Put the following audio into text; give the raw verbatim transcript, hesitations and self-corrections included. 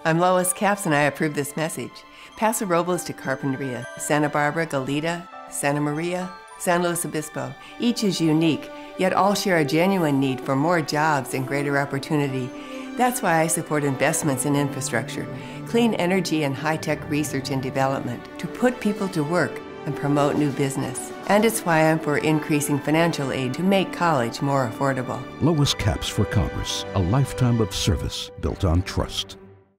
I'm Lois Capps and I approve this message. Paso Robles to Carpinteria, Santa Barbara, Goleta, Santa Maria, San Luis Obispo. Each is unique, yet all share a genuine need for more jobs and greater opportunity. That's why I support investments in infrastructure, clean energy and high-tech research and development to put people to work and promote new business. And it's why I'm for increasing financial aid to make college more affordable. Lois Capps for Congress, a lifetime of service built on trust.